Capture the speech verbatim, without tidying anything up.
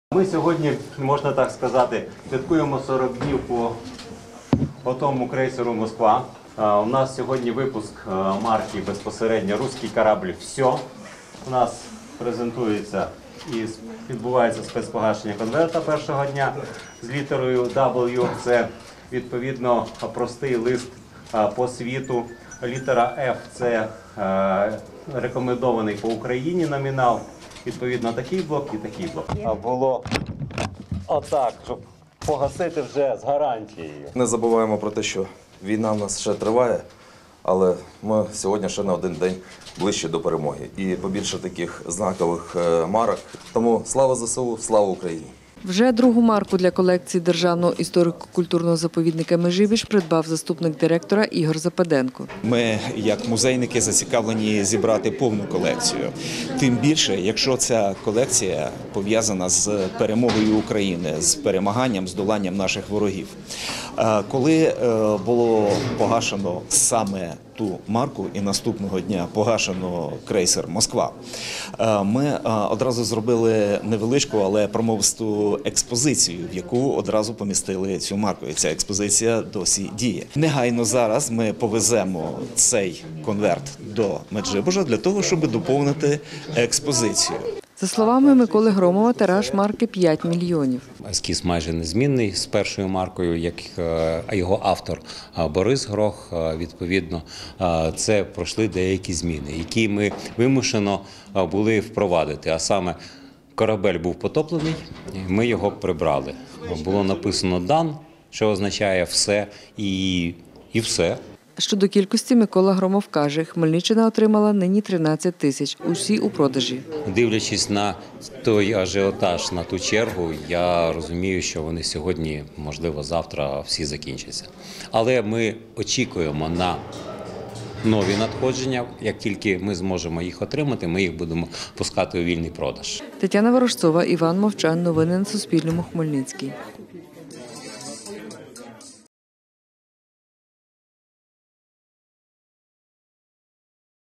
Ми сьогодні, можна так сказати, святкуємо сорок днів по, по тому крейсеру «Москва». У нас сьогодні випуск марки безпосередньо «Руський корабль Все». У нас презентується і відбувається спецпогашення конверта першого дня з літерою W. Це відповідно простий лист по світу. Літера F – це рекомендований по Україні номінал. Відповідно, такий блок і такий блок. А було отак, щоб погасити вже з гарантією. Не забуваємо про те, що війна в нас ще триває, але ми сьогодні ще на один день ближче до перемоги. І побільше таких знакових марок. Тому слава ЗСУ, слава Україні! Вже другу марку для колекції Державного історико-культурного заповідника «Межибіж» придбав заступник директора Ігор Западенко. Ми, як музейники, зацікавлені зібрати повну колекцію. Тим більше, якщо ця колекція пов'язана з перемогою України, з перемаганням, здоланням наших ворогів. Коли було погашено саме ту марку і наступного дня погашено крейсер «Москва», ми одразу зробили невеличку, але промовисту експозицію, в яку одразу помістили цю марку. І ця експозиція досі діє. Негайно зараз ми повеземо цей конверт до Меджибожа для того, щоб доповнити експозицію. За словами Миколи Громова, тираж марки п'ять мільйонів. Ескіз майже незмінний з першою маркою, як його автор Борис Грох. Відповідно, це пройшли деякі зміни, які ми вимушено були впровадити. А саме корабель був потоплений, ми його прибрали. Було написано «дан», що означає «все» і, і «все». Щодо кількості, Микола Громов каже, Хмельниччина отримала нині тринадцять тисяч, усі у продажі. Дивлячись на той ажіотаж, на ту чергу, я розумію, що вони сьогодні, можливо, завтра всі закінчаться. Але ми очікуємо на нові надходження. Як тільки ми зможемо їх отримати, ми їх будемо пускати у вільний продаж. Тетяна Ворожцова, Іван Мовчан. Новини на Суспільному. Хмельницький.